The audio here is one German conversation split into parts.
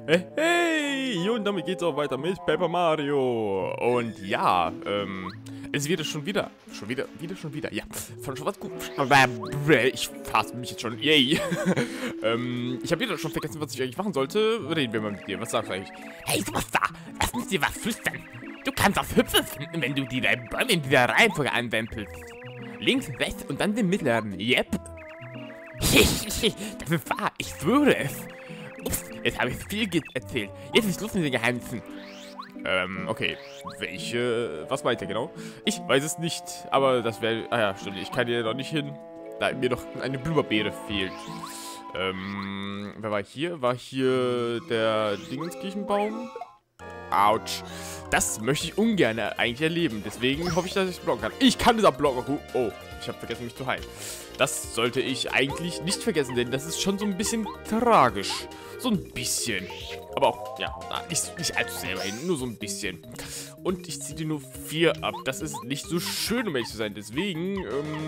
Hey, hey! Und damit geht's auch weiter mit Paper Mario. Und ja, es wird schon wieder. Schon wieder. Ja, von schon was gut. Ich fasse mich jetzt schon. Yay! Ich habe wieder schon vergessen, was ich eigentlich machen sollte. Reden wir mal mit dir. Was sagst du eigentlich? Hey, Superstar, lass mich dir was flüstern. Du kannst auf Hüpfe finden, wenn du die Bäume in dieser Reihenfolge anwempelst. Links, rechts und dann den mittleren. Yep. Das ist wahr, ich schwöre es. Ups, jetzt habe ich viel erzählt. Jetzt ist Schluss mit den Geheimnissen. Okay. Was meint ihr genau? Ich weiß es nicht, aber das wäre... Ah ja, stimmt, ich kann hier noch nicht hin, da mir noch eine Blubberbeere fehlt. Wer war hier? War hier der Dingenskirchenbaum? Autsch. Das möchte ich ungern eigentlich erleben, deswegen hoffe ich, dass ich blocken kann. Ich kann dieser blocken. Oh, ich habe vergessen, mich zu heilen. Das sollte ich eigentlich nicht vergessen, denn das ist schon so ein bisschen tragisch. So ein bisschen. Aber auch, ja, nicht allzu sehr immerhin, nur so ein bisschen. Und ich ziehe dir nur 4 ab. Das ist nicht so schön, um ehrlich zu sein. Deswegen,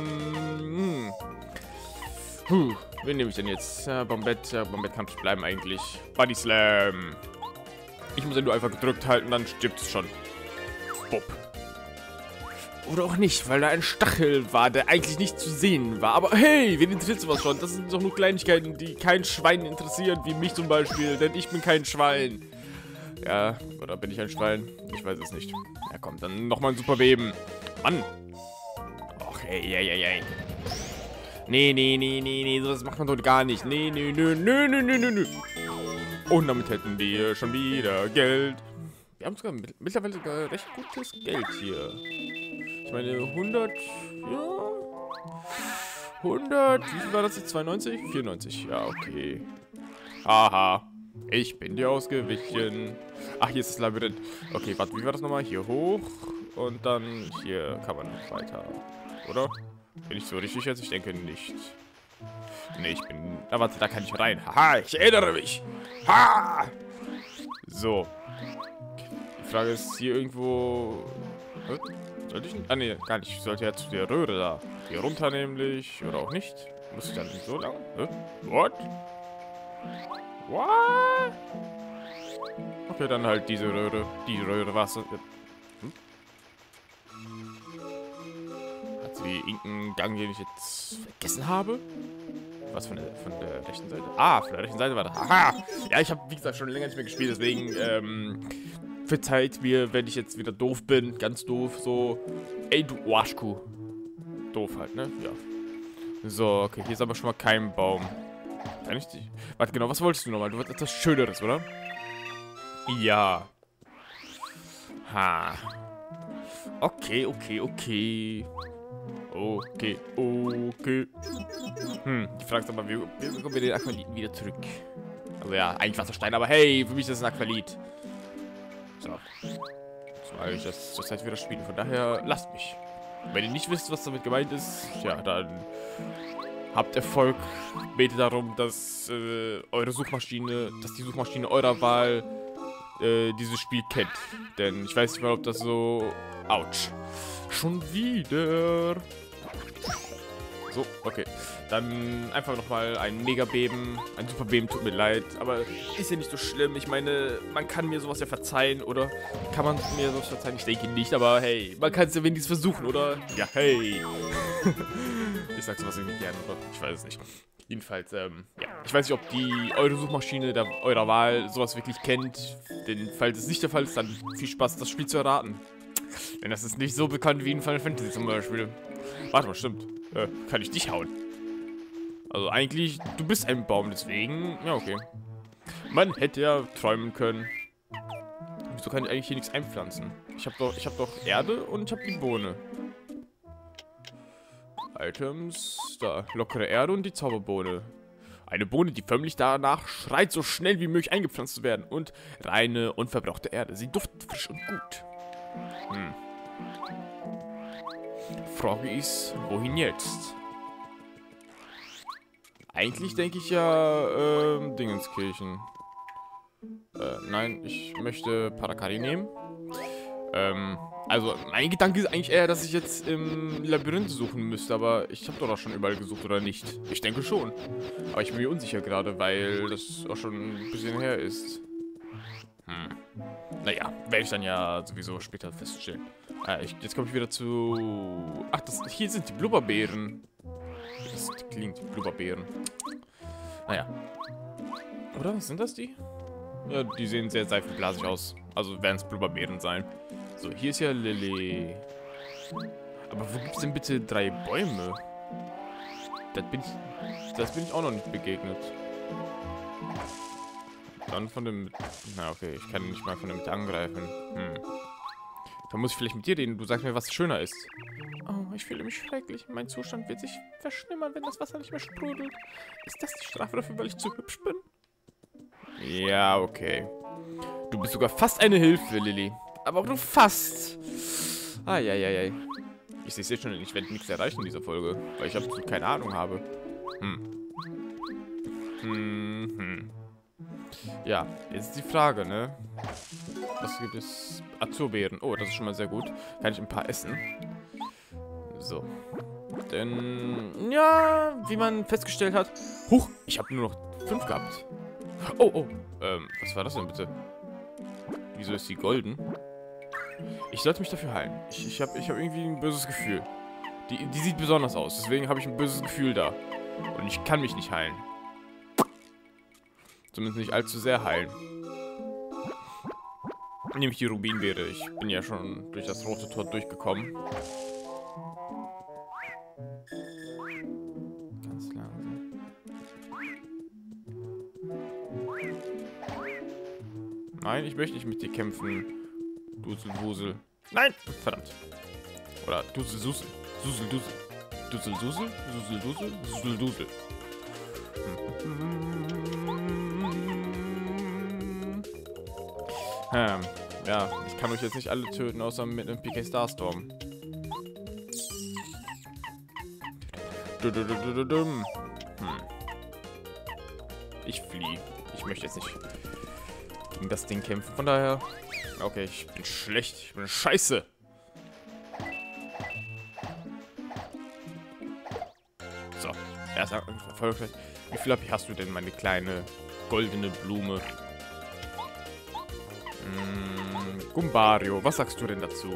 wen nehme ich denn jetzt? Ja, Bombett kann nicht bleiben eigentlich. Body Slam. Ich muss ihn nur einfach gedrückt halten, dann stirbt es schon. Bob. Oder auch nicht, weil da ein Stachel war, der eigentlich nicht zu sehen war. Aber hey, wen interessiert sowas schon? Das sind doch nur Kleinigkeiten, die kein Schwein interessieren, wie mich zum Beispiel. Denn ich bin kein Schwein. Ja, oder bin ich ein Schwein? Ich weiß es nicht. Ja komm, dann nochmal ein super Beben. Mann. Och, hey. Nee, sowas macht man doch gar nicht. Nee. Und damit hätten wir schon wieder Geld. Wir haben sogar mittlerweile sogar recht gutes Geld hier. Ich meine, 100, ja, 100, wie viel war das jetzt? 92? 94, ja, okay. Haha, ich bin dir ausgewichen. Ach, hier ist das Labyrinth. Okay, warte, wie war das nochmal? Hier hoch und dann hier kann man weiter, oder? Bin ich so richtig jetzt? Ich denke nicht. Nee, ich bin... Ah, warte, da kann ich rein. Haha, ich erinnere mich. Ha! So. Die Frage ist hier irgendwo... Sollte ich nicht? Ah, nee, gar nicht. Ich sollte ja zu der Röhre da. Hier runter nämlich. Oder auch nicht. Muss ich dann nicht so lang? What? What? Okay, dann halt diese Röhre. Die Röhre Wasser. Hat sie irgendeinen Gang, den ich jetzt vergessen habe? Was von der rechten Seite? Ah, von der rechten Seite war das. Aha! Ja, ich habe, wie gesagt, schon länger nicht mehr gespielt, deswegen, verzeiht mir, wenn ich jetzt wieder doof bin. Ganz doof, so. Ey, du Arschkuh. Doof halt, ne? Ja. So, okay, hier ist aber schon mal kein Baum. Kann ich dich... Warte, genau, was wolltest du nochmal? Du wolltest etwas Schöneres, oder? Ja. Ha. Okay. Okay. Die Frage ist aber, wie bekommen wir den Aqualiten wieder zurück? Also ja, eigentlich war es Stein, aber hey, für mich ist es ein Aqualit. So. Zumal ich das zurzeit wieder spiele. Von daher, lasst mich. Wenn ihr nicht wisst, was damit gemeint ist, ja, dann habt Erfolg. Betet darum, dass die Suchmaschine eurer Wahl dieses Spiel kennt. Denn ich weiß nicht mal, ob das so... Autsch. Schon wieder. So, okay. Dann einfach nochmal ein Mega-Beben. Ein Super-Beben, tut mir leid. Aber ist ja nicht so schlimm. Ich meine, man kann mir sowas ja verzeihen, oder? Kann man mir sowas verzeihen? Ich denke nicht, aber hey, man kann es ja wenigstens versuchen, oder? Ja, hey. Ich sag sowas irgendwie gerne, oder? Ich weiß es nicht. Jedenfalls, ja. Ich weiß nicht, ob eure Suchmaschine eurer Wahl sowas wirklich kennt. Denn falls es nicht der Fall ist, dann viel Spaß, das Spiel zu erraten. Denn das ist nicht so bekannt wie in Final Fantasy zum Beispiel. Warte mal, stimmt. Kann ich dich hauen? Also eigentlich, du bist ein Baum, deswegen... Ja, okay. Man hätte ja träumen können. Wieso kann ich eigentlich hier nichts einpflanzen? Ich hab doch Erde und ich hab die Bohne. Items, da, lockere Erde und die Zauberbohne. Eine Bohne, die förmlich danach schreit, so schnell wie möglich eingepflanzt zu werden. Und reine, unverbrauchte Erde. Sie duftet frisch und gut. Frage ist, wohin jetzt? Eigentlich denke ich ja, Dingenskirchen. Nein, ich möchte Parakari nehmen. Also, mein Gedanke ist eigentlich eher, dass ich jetzt im Labyrinth suchen müsste, aber ich habe doch schon überall gesucht, oder nicht? Ich denke schon. Aber ich bin mir unsicher gerade, weil das auch schon ein bisschen her ist. Naja, werde ich dann ja sowieso später feststellen. Jetzt komme ich wieder zu... Ach, hier sind die Blubberbeeren. Das klingt, Blubberbeeren. Naja. Oder? Sind das die? Ja, die sehen sehr seifenblasig aus. Also werden es Blubberbeeren sein. So, hier ist ja Lilly. Aber wo gibt es denn bitte 3 Bäume? Das bin ich auch noch nicht begegnet. Dann von dem... Na, okay, ich kann nicht mal von der Mitte angreifen. Da muss ich vielleicht mit dir reden. Du sagst mir, was schöner ist. Oh, ich fühle mich schrecklich. Mein Zustand wird sich verschlimmern, wenn das Wasser nicht mehr sprudelt. Ist das die Strafe dafür, weil ich zu hübsch bin? Ja, okay. Du bist sogar fast eine Hilfe, Lilly. Aber auch nur fast. Eieiei. Ich sehe es jetzt schon, ich werde nichts erreichen in dieser Folge, weil ich absolut keine Ahnung habe. Ja, jetzt ist die Frage, ne? Was gibt es? Azurbeeren. Oh, das ist schon mal sehr gut. Kann ich ein paar essen. So. Denn, ja, wie man festgestellt hat... Huch, ich habe nur noch 5 gehabt. Oh. Was war das denn bitte? Wieso ist die golden? Ich sollte mich dafür heilen. Ich hab irgendwie ein böses Gefühl. Die sieht besonders aus, deswegen habe ich ein böses Gefühl da. Und ich kann mich nicht heilen. Zumindest nicht allzu sehr heilen. Nämlich die Rubinbeere. Ich bin ja schon durch das rote Tor durchgekommen. Ganz langsam. Nein, ich möchte nicht mit dir kämpfen. Duselwusel. Nein! Verdammt. Oder Duselsusel. Suseldusel. Duselsusel? Suseldusel? Suseldusel. Ja, ich kann euch jetzt nicht alle töten, außer mit einem PK Starstorm. Ich fliehe. Ich möchte jetzt nicht gegen das Ding kämpfen. Von daher... Okay, ich bin schlecht. Ich bin scheiße. So. Erst erfolgreich. Wie viel AP hast du denn, meine kleine goldene Blume? Gumbario, was sagst du denn dazu?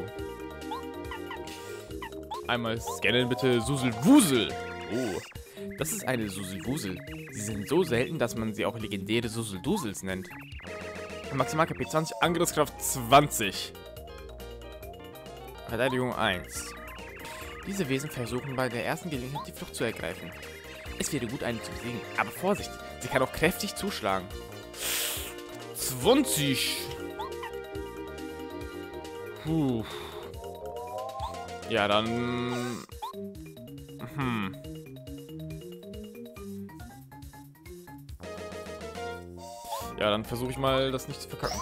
Einmal scannen bitte. Suselwusel. Oh, das ist eine Suselwusel. Sie sind so selten, dass man sie auch legendäre Suseldusels nennt. Maximal KP 20, Angriffskraft 20. Verteidigung 1. Diese Wesen versuchen bei der ersten Gelegenheit die Flucht zu ergreifen. Es wäre gut, eine zu besiegen, aber Vorsicht, sie kann auch kräftig zuschlagen. 20. Puh. Ja, dann... Ja, dann versuche ich mal, das nicht zu verkacken.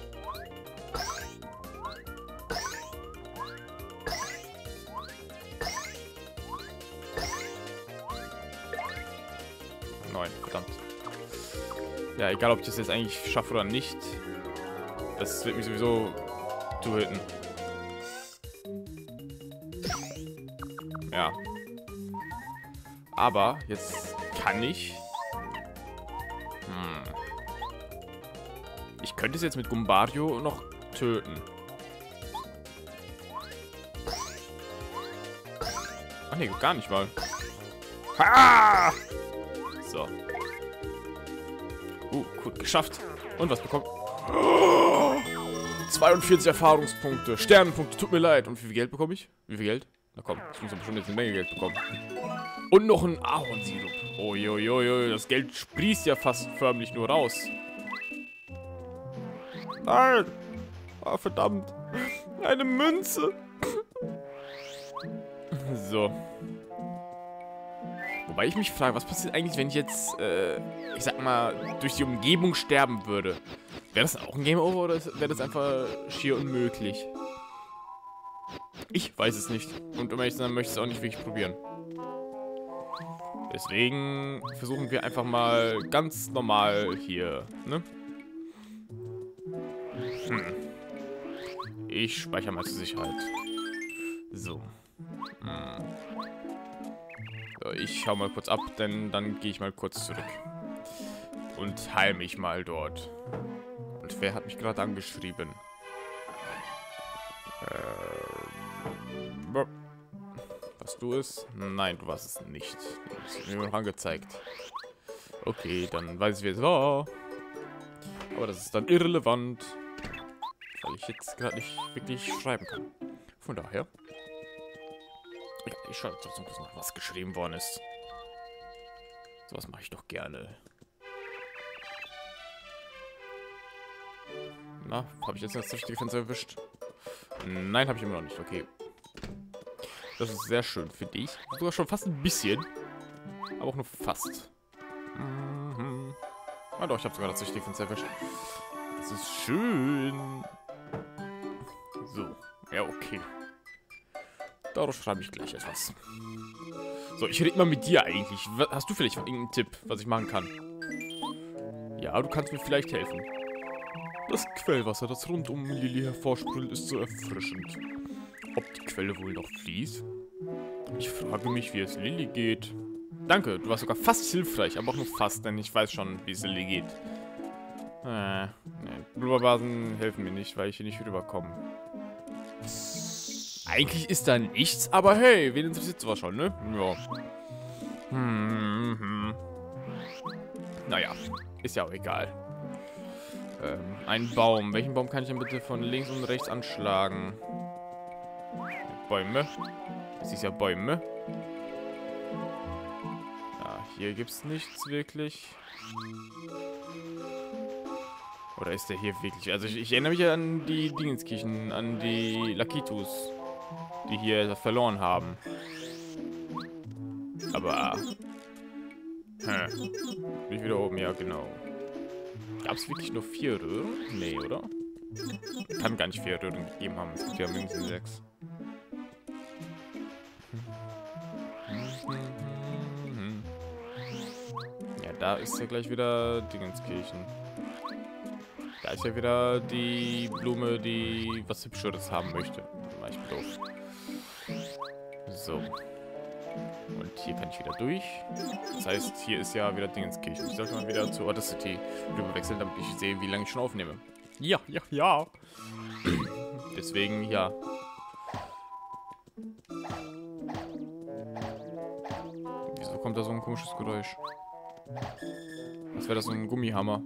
Nein, verdammt. Ja, egal, ob ich das jetzt eigentlich schaffe oder nicht. Das wird mich sowieso zuhüten. Ja. Aber jetzt kann ich... Ich könnte es jetzt mit Gumbario noch töten. Ach nee, gar nicht mal. Ha! So. Gut, geschafft. Und was bekommt... 42 Erfahrungspunkte. Sternenpunkte, tut mir leid. Und wie viel Geld bekomme ich? Wie viel Geld? Na komm, ich muss aber schon jetzt eine Menge Geld bekommen. Und noch ein Ahornsirup. Uiuiui, das Geld sprießt ja fast förmlich nur raus. Nein! Ah, verdammt. Eine Münze. So. Wobei ich mich frage, was passiert eigentlich, wenn ich jetzt, ich sag mal, durch die Umgebung sterben würde? Wäre das auch ein Game Over oder wäre das einfach schier unmöglich? Ich weiß es nicht. Und um ehrlich zu sein, möchte ich es auch nicht wirklich probieren. Deswegen versuchen wir einfach mal ganz normal hier, ne? Ich speichere mal zur Sicherheit. So. So, ich hau mal kurz ab, denn dann gehe ich mal kurz zurück. Und heil mich mal dort. Und wer hat mich gerade angeschrieben? Was du es? Nein, du warst es nicht. Du hast mir noch angezeigt. Okay, dann weiß ich, wer es war. Aber das ist dann irrelevant. Weil ich jetzt gerade nicht wirklich schreiben kann. Von daher. Ja, ich schaue trotzdem nach, was geschrieben worden ist. Sowas mache ich doch gerne. Na, habe ich jetzt das richtige Fenster erwischt? Nein, habe ich immer noch nicht. Okay. Das ist sehr schön für dich. Sogar schon fast ein bisschen. Aber auch nur fast. Mhm. Ah doch, ich habe sogar das richtige Fenster erwischt. Das ist schön. So. Ja, okay. Darauf schreibe ich gleich etwas. So, ich rede mal mit dir eigentlich. Hast du vielleicht irgendeinen Tipp, was ich machen kann? Ja, du kannst mir vielleicht helfen. Das Quellwasser, das rund um Lilly hervorsprudelt, ist so erfrischend. Ob die Quelle wohl noch fließt? Ich frage mich, wie es Lilly geht. Danke, du warst sogar fast hilfreich, aber auch nur fast, denn ich weiß schon, wie es Lilly geht. Ne, Blubberbasen helfen mir nicht, weil ich hier nicht rüberkomme. Eigentlich ist da nichts, aber hey, wen interessiert sowas schon, ne? Ja. Naja, ist ja auch egal. Ein Baum. Welchen Baum kann ich denn bitte von links und rechts anschlagen? Bäume. Das ist ja Bäume. Ja, hier gibt's nichts wirklich. Oder ist der hier wirklich? Also ich erinnere mich ja an die Dingenskirchen, an die Lakitus, die hier verloren haben. Aber... Bin ich wieder oben? Ja, genau. Gab es wirklich nur 4 Röhren? Nee, oder? Kann gar nicht 4 Röhren gegeben haben. Es gibt ja mindestens 6. Ja, da ist ja gleich wieder Dingenskirchen. Da ist ja wieder die Blume, die was Hübscheres haben möchte. War ich doof. So. Und hier kann ich wieder durch. Das heißt, hier ist ja wieder Dingenskirchen. Ich sollte mal wieder zur Audacity rüberwechseln, damit ich sehe, wie lange ich schon aufnehme. Ja. Deswegen, ja. Wieso kommt da so ein komisches Geräusch? Was wäre das, so ein Gummihammer?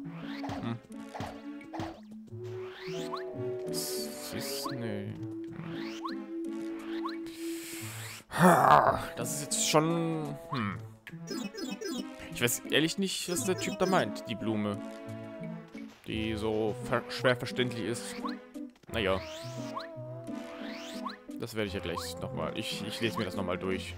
Das ist... Nee. Das ist jetzt schon... Ich weiß ehrlich nicht, was der Typ da meint, die Blume. Die so schwer verständlich ist. Naja. Das werde ich ja gleich nochmal... Ich lese mir das nochmal durch.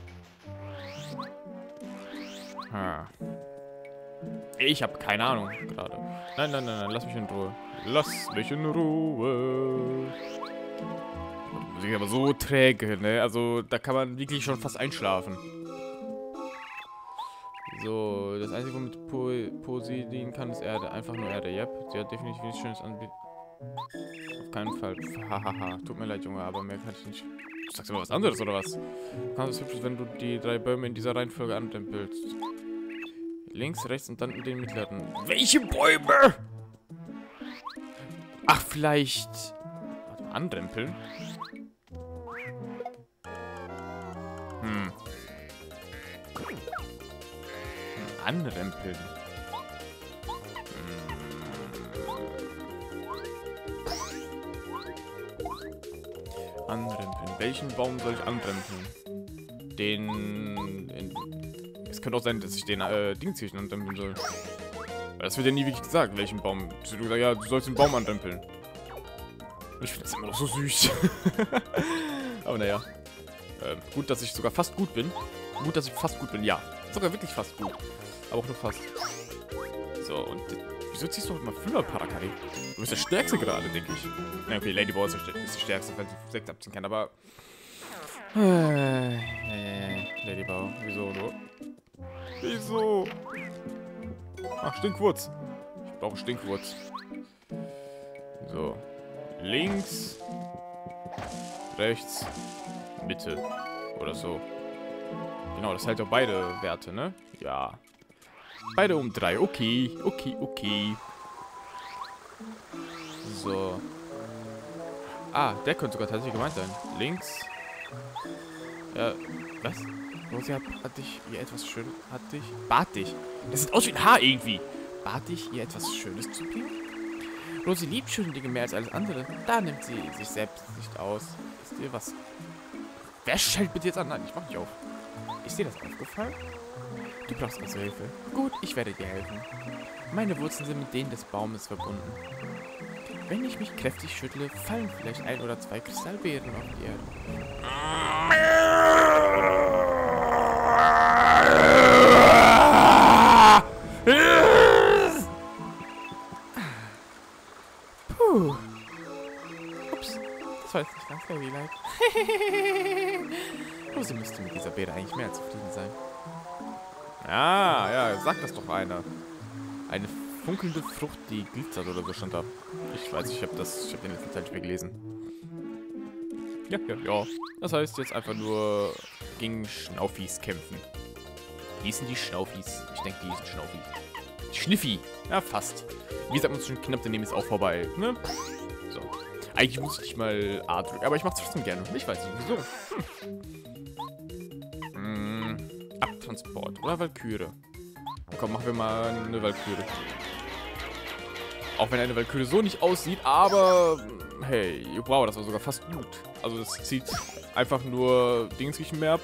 Ich habe keine Ahnung gerade. Nein, lass mich in Ruhe. Lass mich in Ruhe. Die Musik ist aber so träge, ne? Also, da kann man wirklich schon fast einschlafen. So, das Einzige, womit Posi dienen kann, ist Erde. Einfach nur Erde. Yep, sie hat definitiv nichts Schönes anbieten. Auf keinen Fall. Hahaha. Tut mir leid, Junge, aber mehr kann ich nicht. Du sagst immer was anderes, oder was? Du kannst es hübsch, wenn du die 3 Bäume in dieser Reihenfolge antempelst. Links, rechts und dann in den mittleren. Welche Bäume? Ach, vielleicht... Warte mal, anrempeln? Anrempeln. Anrempeln. Welchen Baum soll ich anrempeln? Es könnte auch sein, dass ich den Dingzirchen anrempeln soll. Weil das wird ja nie wirklich gesagt, welchen Baum. Du sagst, ja, du sollst den Baum anrempeln. Und ich finde das immer noch so süß. Aber naja. Gut, dass ich sogar fast gut bin. Gut, dass ich fast gut bin, ja. Sogar wirklich fast gut. Aber auch nur fast. So, und wieso ziehst du heute mal Füller, Parakari? Du bist der Stärkste gerade, denke ich. Na okay, Ladyball ist die Stärkste, weil sie 6 abziehen kann, aber... Ladyball, wieso nur? Wieso? Ach, Stinkwurz. Ich brauche Stinkwurz. So. Links. Rechts. Mitte. Oder so. Genau, das hält doch beide Werte, ne? Ja. Beide um 3. Okay. So. Ah, der könnte sogar tatsächlich gemeint sein. Links. Was? Rosi hat dich ihr etwas schön... bat dich. Das sieht aus wie ein Haar irgendwie. Bat dich, ihr etwas Schönes zu bringen? Rosi liebt schöne Dinge mehr als alles andere. Da nimmt sie sich selbst nicht aus. Ist dir was... Wer schellt bitte jetzt an? Nein, ich mach nicht auf. Ist dir das aufgefallen? Du brauchst also Hilfe. Gut, ich werde dir helfen. Meine Wurzeln sind mit denen des Baumes verbunden. Wenn ich mich kräftig schüttle, fallen vielleicht 1 oder 2 Kristallbeeren auf die Erde. Puh. Ups, das war jetzt nicht ganz heavy, like. Rosi müsste mit dieser Beere eigentlich mehr als zufrieden sein. Ah, ja, sag das doch einer. Eine funkelnde Frucht, die glitzert oder so stand da. Ich weiß, ich habe den letzten Teil nicht mehr gelesen. Ja. Das heißt jetzt einfach nur gegen Schnaufis kämpfen. Hießen die Schnaufis? Ich denke, die hießen Schnaufi. Schniffi. Ja, fast. Wie sagt man schon knapp, daneben ist auch vorbei. Ne? So. Eigentlich muss ich nicht mal A drücken, aber ich mach's trotzdem gerne. Ich weiß nicht, wieso. Abtransport oder Walküre. Komm, machen wir mal eine Walküre. Auch wenn eine Walküre so nicht aussieht, aber hey, wow, das war sogar fast gut. Also das zieht einfach nur Dingsriechen mehr ab.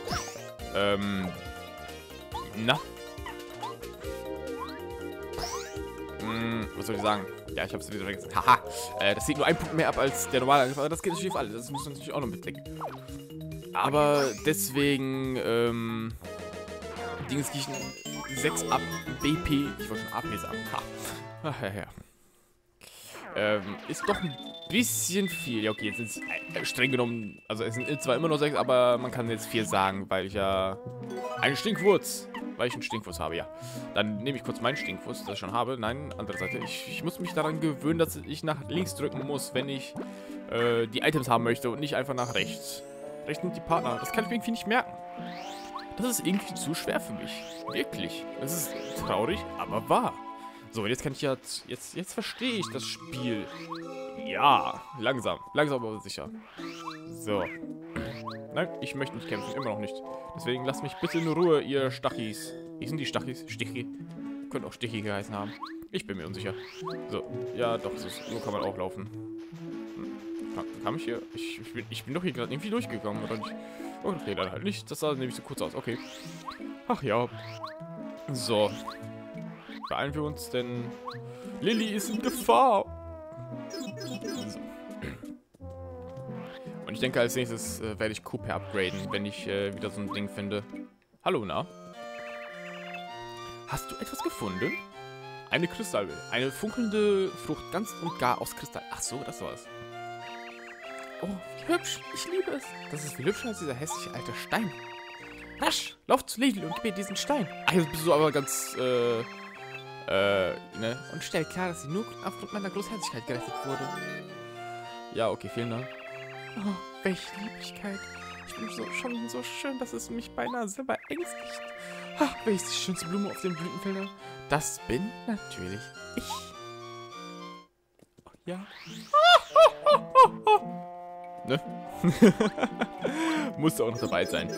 Was soll ich sagen? Ja, ich hab's wieder vergessen. Haha, das zieht nur 1 Punkt mehr ab als der normale Angriff, aber das geht natürlich auf alles. Das muss man natürlich auch noch mitdenken. Aber deswegen, Dingsriechen 6 ab BP. Ich wollte schon AP sagen. Ha. Ach, ja. Ist doch ein bisschen viel. Ja, okay, jetzt sind es streng genommen, also es sind zwar immer nur 6, aber man kann jetzt 4 sagen, weil ich ja einen Stinkwurz, habe, ja. Dann nehme ich kurz meinen Stinkwurz, das ich schon habe. Nein, andere Seite. Ich muss mich daran gewöhnen, dass ich nach links drücken muss, wenn ich die Items haben möchte und nicht einfach nach rechts. Rechts sind die Partner. Das kann ich mir irgendwie nicht merken. Das ist irgendwie zu schwer für mich. Wirklich. Das ist traurig, aber wahr. So, jetzt kann ich ja... Jetzt verstehe ich das Spiel. Ja, langsam. Langsam aber sicher. So. Nein, ich möchte nicht kämpfen. Immer noch nicht. Deswegen lasst mich bitte in Ruhe, ihr Stachis. Wie sind die Stachis? Stichi? Könnte auch Stichi geheißen haben. Ich bin mir unsicher. So. Ja, doch, so kann man auch laufen. Kam ich hier? Ich bin doch hier gerade irgendwie durchgegangen, oder nicht? Okay, dann halt nicht. Das sah nämlich so kurz aus. Okay. Ach ja. So. Beeilen wir uns, denn Lilly ist in Gefahr. So. Und ich denke, als nächstes werde ich Cooper upgraden, wenn ich wieder so ein Ding finde. Hallo, na? Hast du etwas gefunden? Eine Kristallwelle. Eine funkelnde Frucht, ganz und gar aus Kristall. Ach so, das war's. Oh, wie hübsch. Ich liebe es. Das ist viel hübscher als dieser hässliche alte Stein. Rasch, lauf zu Lilly und gib mir diesen Stein. Ach, jetzt bist du aber ganz, ne? Und stell klar, dass sie nur aufgrund meiner Großherzigkeit gerettet wurde. Ja, okay, vielen Dank. Oh, welche Lieblichkeit. Ich bin schon so schön, dass es mich beinahe selber ängstigt. Ach, welche die schönste Blume auf den Blütenfeldern? Das bin natürlich ich. Oh, ja. Ne? Musste auch noch dabei sein.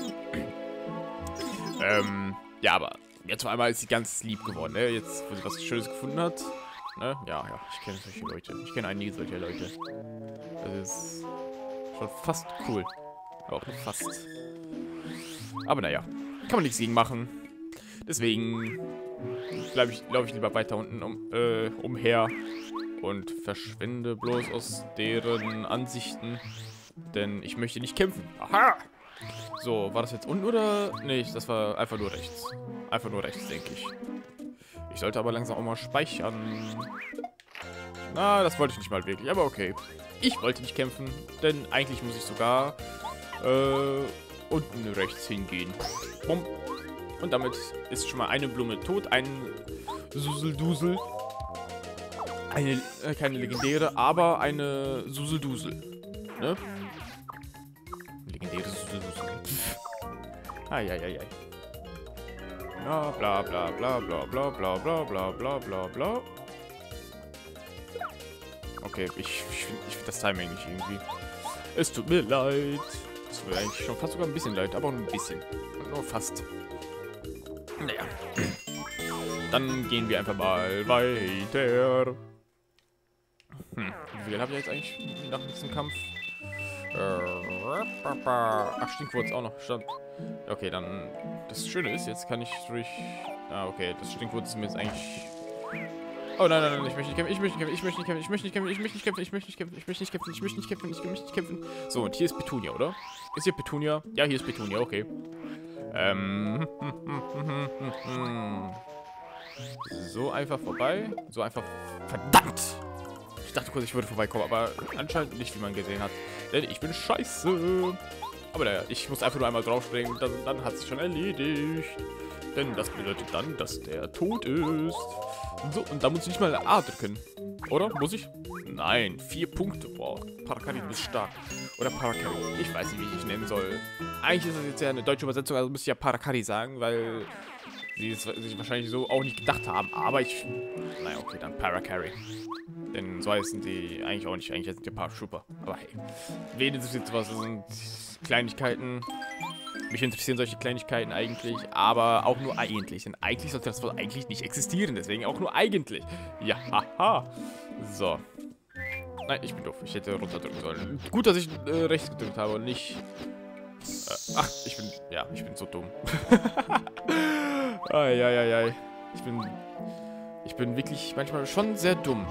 Ja, aber jetzt auf einmal ist sie ganz lieb geworden, ne? Jetzt, wo sie was Schönes gefunden hat. Ne? Ja, ich kenne solche Leute. Ich kenne einige solcher Leute. Das ist schon fast cool. Auch nur fast. Aber naja, kann man nichts gegen machen. Deswegen laufe ich lieber weiter unten umher und verschwinde bloß aus deren Ansichten. Denn ich möchte nicht kämpfen. Aha! So, war das jetzt unten oder? Nee, das war einfach nur rechts. Einfach nur rechts, denke ich. Ich sollte aber langsam auch mal speichern. Na, das wollte ich nicht mal wirklich, aber okay. Ich wollte nicht kämpfen, denn eigentlich muss ich sogar unten rechts hingehen. Bumm. Und damit ist schon mal eine Blume tot, ein Suseldusel. Keine legendäre, aber eine Suseldusel. Ne? Legendäre Suseldusel. Eieiei. Bla bla bla bla bla bla bla bla bla bla bla bla. Okay, ich find das Timing nicht irgendwie. Es tut mir leid. Es tut mir eigentlich schon fast sogar ein bisschen leid, aber auch nur ein bisschen. Nur fast. Naja. Dann gehen wir einfach mal weiter. Wie viel habe ich jetzt eigentlich nach diesem Kampf? Ach, Stinkwurz auch noch. Stand. Okay, dann. Das Schöne ist, jetzt kann ich durch. Ah, okay, das Stinkwurz ist mir jetzt eigentlich. Oh nein, nein, nein, ich möchte nicht kämpfen, ich möchte nicht kämpfen. So, und hier ist Petunia, oder? Ist hier Petunia? Ja, hier ist Petunia, okay. So einfach vorbei. So einfach. Verdammt! Ich dachte kurz, ich würde vorbeikommen, aber anscheinend nicht, wie man gesehen hat. Denn ich bin scheiße. Aber naja, ich muss einfach nur einmal draufspringen, dann hat es schon erledigt. Denn das bedeutet dann, dass der tot ist. So, und da muss ich nicht mal A drücken. Oder? Muss ich? Nein, 4 Punkte. Boah, Parakari, du bist stark. Oder Parakari. Ich weiß nicht, wie ich dich nennen soll. Eigentlich ist das jetzt ja eine deutsche Übersetzung, also müsste ich ja Parakari sagen, weil sie es sich wahrscheinlich so auch nicht gedacht haben. Aber ich... Naja, okay, dann Parakari. Denn so heißen die eigentlich auch nicht. Eigentlich sind die Paratrooper. Aber hey. Wen interessiert sowas? Das sind Kleinigkeiten. Mich interessieren solche Kleinigkeiten eigentlich, aber auch nur eigentlich. Denn eigentlich sollte das wohl eigentlich nicht existieren. Deswegen auch nur eigentlich. Ja, haha. So. Nein, ich bin doof. Ich hätte runterdrücken sollen. Gut, dass ich rechts gedrückt habe und nicht... ach, ich bin... Ja, ich bin so dumm. Eieiei. Ich bin wirklich manchmal schon sehr dumm.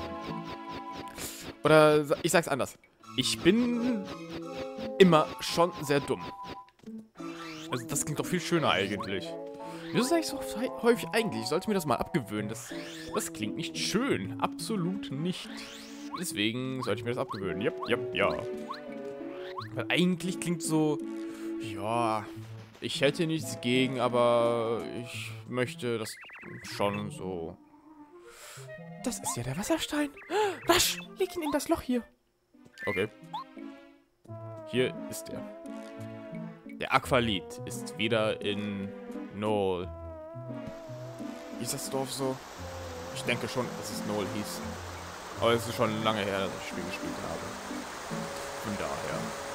Oder ich sag's anders. Ich bin immer schon sehr dumm. Also das klingt doch viel schöner eigentlich. Wieso sage ich so häufig eigentlich? Ich sollte mir das mal abgewöhnen. Das klingt nicht schön. Absolut nicht. Deswegen sollte ich mir das abgewöhnen. Ja. Weil eigentlich klingt so... Ja, ich hätte nichts gegen, aber ich möchte das schon so... Das ist ja der Wasserstein. Rasch, leg ihn in das Loch hier. Okay. Hier ist er. Der Aqualit ist wieder in Noel. Hieß das Dorf so? Ich denke schon, dass es Noel hieß. Aber es ist schon lange her, dass ich das Spiel gespielt habe. Von daher.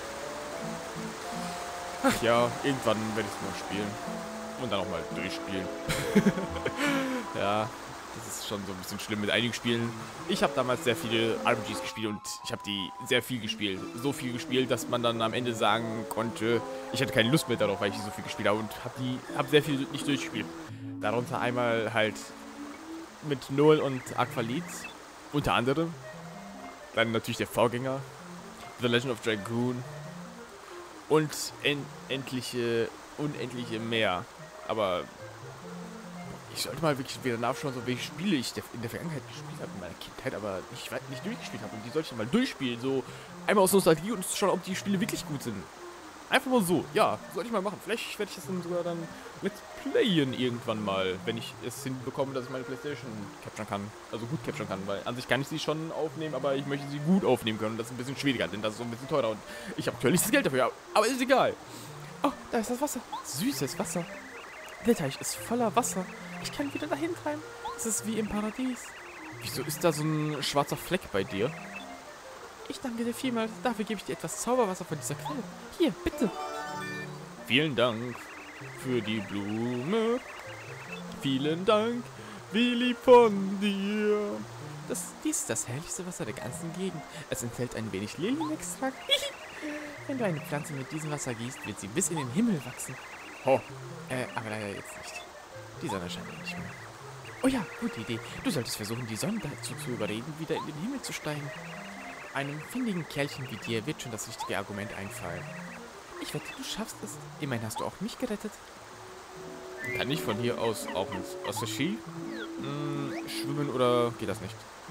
Ach ja, irgendwann werde ich es mal spielen. Und dann auch mal durchspielen. Ja, das ist schon so ein bisschen schlimm mit einigen Spielen. Ich habe damals sehr viele RPGs gespielt und ich habe die sehr viel gespielt. So viel gespielt, dass man dann am Ende sagen konnte, ich hatte keine Lust mehr darauf, weil ich die so viel gespielt habe und habe sehr viel nicht durchgespielt. Darunter einmal halt mit Noel und Aqualit, unter anderem. Dann natürlich der Vorgänger, The Legend of Dragoon und unendliche mehr. Aber ich sollte mal wirklich wieder nachschauen, so welche Spiele ich in der Vergangenheit gespielt habe, in meiner Kindheit, aber nicht durchgespielt habe. Und die sollte ich mal durchspielen, so einmal aus Nostalgie und schauen, ob die Spiele wirklich gut sind. Einfach mal so, ja, sollte ich mal machen. Vielleicht werde ich das dann sogar dann let's playen irgendwann mal, wenn ich es hinbekomme, dass ich meine Playstation capturen kann. Also gut capturen kann, weil an sich kann ich sie schon aufnehmen, aber ich möchte sie gut aufnehmen können. Und das ist ein bisschen schwieriger, denn das ist so ein bisschen teurer und ich habe aktuell nicht das Geld dafür, aber ist egal. Oh, da ist das Wasser. Süßes Wasser. Der Teich ist voller Wasser. Ich kann wieder dahin treiben. Es ist wie im Paradies. Wieso ist da so ein schwarzer Fleck bei dir? Ich danke dir vielmals. Dafür gebe ich dir etwas Zauberwasser von dieser Quelle. Hier, bitte. Vielen Dank für die Blume. Vielen Dank. Wie lieb von dir. Dies ist das herrlichste Wasser der ganzen Gegend. Es enthält ein wenig Lilienextrakt. Wenn du eine Pflanze mit diesem Wasser gießt, wird sie bis in den Himmel wachsen. Oh, aber leider jetzt nicht. Die Sonne scheint nicht mehr. Oh ja, gute Idee. Du solltest versuchen, die Sonne dazu zu überreden, wieder in den Himmel zu steigen. Einem findigen Kerlchen wie dir wird schon das richtige Argument einfallen. Ich wette, du schaffst es. Immerhin hast du auch mich gerettet. Kann ich von hier aus auch aus der Ski schwimmen oder geht das nicht?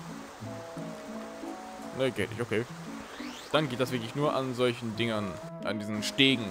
Ne, geht nicht, okay. Dann geht das wirklich nur an solchen Dingern, an diesen Stegen.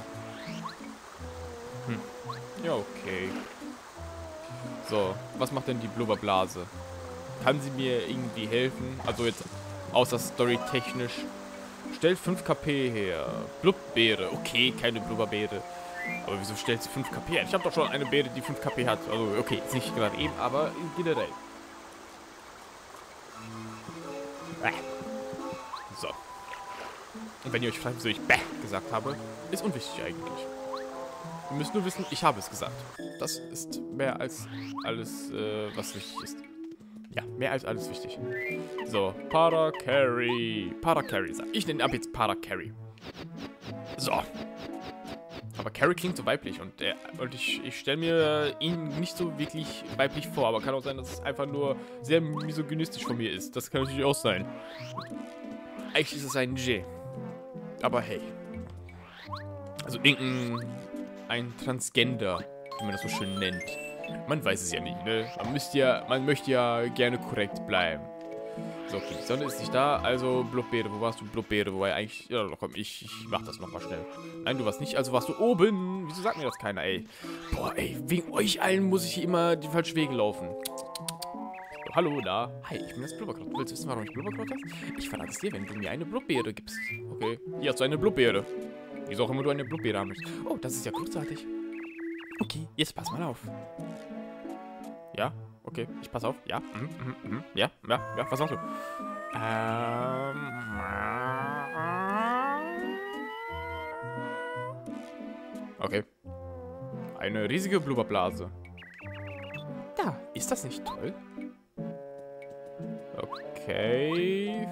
Ja, okay. So, was macht denn die Blubberblase? Kann sie mir irgendwie helfen? Also jetzt außer storytechnisch. Stellt 5 KP her. Blubbeere. Okay, keine Blubberbeere. Aber wieso stellt sie 5 KP her? Ich habe doch schon eine Beere, die 5 KP hat. Also, okay, jetzt nicht gerade eben, aber generell. So. Und wenn ihr euch fragt, wieso ich Bäh gesagt habe, ist unwichtig eigentlich. Ihr müsst nur wissen, ich habe es gesagt. Das ist mehr als alles, was wichtig ist. Ja, mehr als alles wichtig. So, Para-Carry. Para-Carry, ich nenne ab jetzt Para-Carry. So. Aber Carry klingt so weiblich und ich stelle mir ihn nicht so wirklich weiblich vor, aber kann auch sein, dass es einfach nur sehr misogynistisch von mir ist. Das kann natürlich auch sein. Eigentlich ist es ein J. Aber hey. Also ein Transgender, wie man das so schön nennt. Man weiß es ja nicht, ne? Man möchte ja gerne korrekt bleiben. So, okay, die Sonne ist nicht da, also Blobbeere. Wo warst du, Blobbeere? Wobei eigentlich, ja, komm, ich mach das nochmal schnell. Nein, du warst nicht, also warst du oben. Wieso sagt mir das keiner, ey? Boah, ey, wegen euch allen muss ich hier immer die falschen Wege laufen. So, hallo, da. Hi, ich bin das Blubberkraut. Willst du wissen, warum ich Blubberkraut habe? Ich verrate es dir, wenn du mir eine Blubbeere gibst. Okay, hier hast du eine Blubbeere. Wieso auch immer du eine Blubbeere haben möchtest. Oh, das ist ja großartig. Okay, jetzt pass mal auf. Ja, okay, ich pass auf. Ja, ja, was sagst du? Okay. Eine riesige Blubberblase. Da, ist das nicht toll? Okay.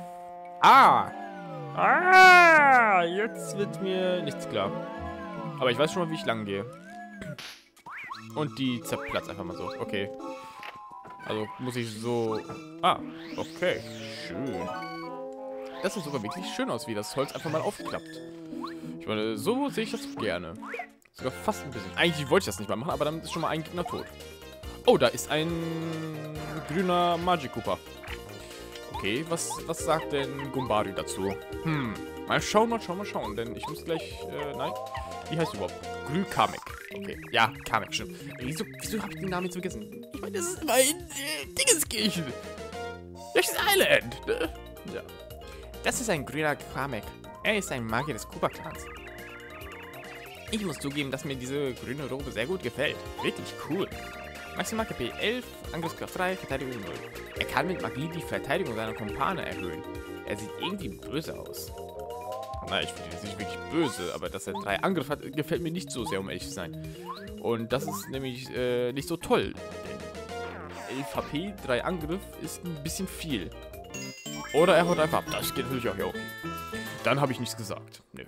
Jetzt wird mir nichts klar. Aber ich weiß schon mal, wie ich lang gehe. Und die zerplatzt einfach mal so. Okay. Also muss ich so... okay. Schön. Das sieht sogar wirklich schön aus, wie das Holz einfach mal aufklappt. Ich meine, so sehe ich das gerne. Sogar fast ein bisschen. Eigentlich wollte ich das nicht mal machen, aber dann ist schon mal ein Gegner tot. Oh, da ist ein grüner Magikooper. Okay, was sagt denn Gumbari dazu? Mal schauen. Denn ich muss gleich... nein. Wie heißt du überhaupt? Grü-Kamek. Okay, ja, Kamek, stimmt. Wieso habe ich den Namen jetzt vergessen? Ich meine, das ist mein Dingenskirchen. Yoshi's Island. Ja. Das ist ein grüner Kamek. Er ist ein Magier des Koopa-Clans. Ich muss zugeben, dass mir diese grüne Robe sehr gut gefällt. Wirklich cool. Maximal KP 11, Angriffskraft 3, Verteidigung 0. Er kann mit Magie die Verteidigung seiner Kumpane erhöhen. Er sieht irgendwie böse aus. Na, ich finde ihn jetzt nicht wirklich böse, aber dass er 3 Angriff hat, gefällt mir nicht so sehr, um ehrlich zu sein. Und das ist nämlich nicht so toll. Denn 11 HP, 3 Angriff ist ein bisschen viel. Oder er haut einfach ab. Das geht natürlich auch, ja, okay. Dann habe ich nichts gesagt. Nö.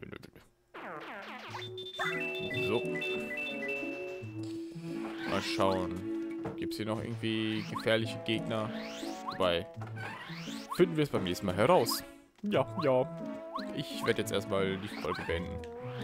So. Mal schauen. Gibt es hier noch irgendwie gefährliche Gegner? Wobei, finden wir es beim nächsten Mal heraus. Ja. Ich werde jetzt erstmal die Folge beenden.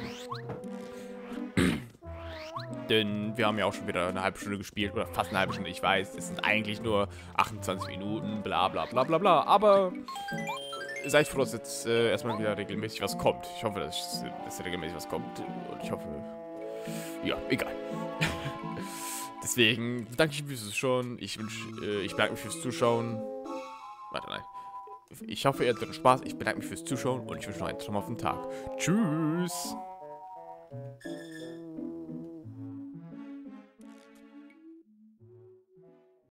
Denn wir haben ja auch schon wieder eine halbe Stunde gespielt. Oder fast eine halbe Stunde, ich weiß. Es sind eigentlich nur 28 Minuten, bla bla bla bla bla. Aber seid froh, dass jetzt erstmal wieder regelmäßig was kommt. Ich hoffe, dass regelmäßig was kommt. Und ich hoffe... Ja, egal. Deswegen danke ich fürs Zuschauen. Ich bedanke mich fürs Zuschauen. Warte, nein. Ich hoffe, ihr hattet Spaß. Ich bedanke mich fürs Zuschauen und ich wünsche noch einen traumhaften Tag. Tschüss.